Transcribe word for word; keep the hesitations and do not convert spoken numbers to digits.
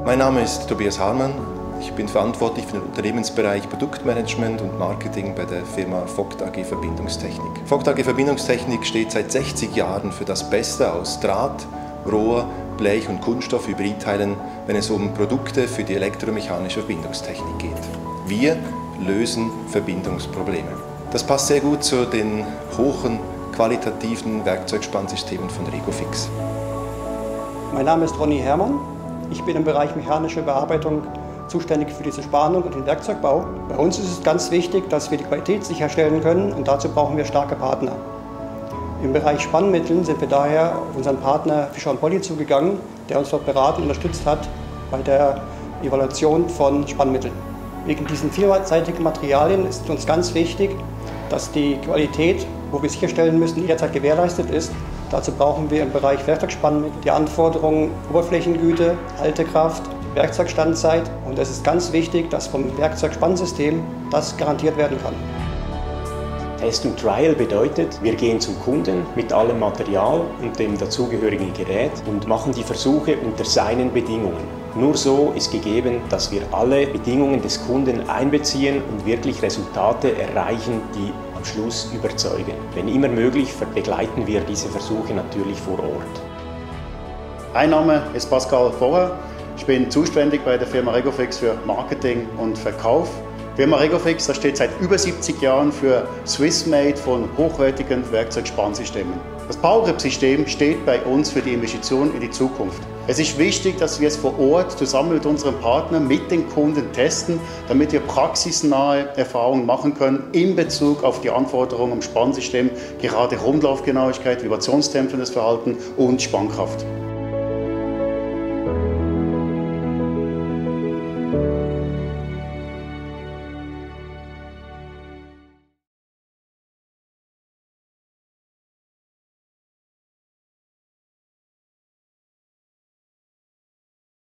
Mein Name ist Tobias Harmann. Ich bin verantwortlich für den Unternehmensbereich Produktmanagement und Marketing bei der Firma Vogt A G Verbindungstechnik. Vogt A G Verbindungstechnik steht seit sechzig Jahren für das Beste aus Draht, Rohr, Blech- und Kunststoff-Hybridteilen, wenn es um Produkte für die elektromechanische Verbindungstechnik geht. Wir lösen Verbindungsprobleme. Das passt sehr gut zu den hohen qualitativen Werkzeugspannsystemen von Regofix. Mein Name ist Ronny Herrmann. Ich bin im Bereich mechanische Bearbeitung zuständig für diese Spannung und den Werkzeugbau. Bei uns ist es ganz wichtig, dass wir die Qualität sicherstellen können, und dazu brauchen wir starke Partner. Im Bereich Spannmitteln sind wir daher auf unseren Partner Fischer und Poly zugegangen, der uns dort beraten und unterstützt hat bei der Evaluation von Spannmitteln. Wegen diesen vielseitigen Materialien ist uns ganz wichtig, dass die Qualität, wo wir sicherstellen müssen, jederzeit gewährleistet ist. Dazu brauchen wir im Bereich Werkzeugspannmittel die Anforderungen Oberflächengüte, Haltekraft, Werkzeugstandzeit, und es ist ganz wichtig, dass vom Werkzeugspannsystem das garantiert werden kann. Test and Trial bedeutet, wir gehen zum Kunden mit allem Material und dem dazugehörigen Gerät und machen die Versuche unter seinen Bedingungen. Nur so ist gegeben, dass wir alle Bedingungen des Kunden einbeziehen und wirklich Resultate erreichen, die am Schluss überzeugen. Wenn immer möglich, begleiten wir diese Versuche natürlich vor Ort. Mein Name ist Pascal Vorher. Ich bin zuständig bei der Firma Regofix für Marketing und Verkauf. Die Firma Regofix, das steht seit über siebzig Jahren für Swiss-Made von hochwertigen Werkzeugspannsystemen. Das PowerGrip-System steht bei uns für die Investition in die Zukunft. Es ist wichtig, dass wir es vor Ort zusammen mit unseren Partnern, mit den Kunden testen, damit wir praxisnahe Erfahrungen machen können in Bezug auf die Anforderungen am Spannsystem, gerade Rundlaufgenauigkeit, vibrationsdämpfendes Verhalten und Spannkraft.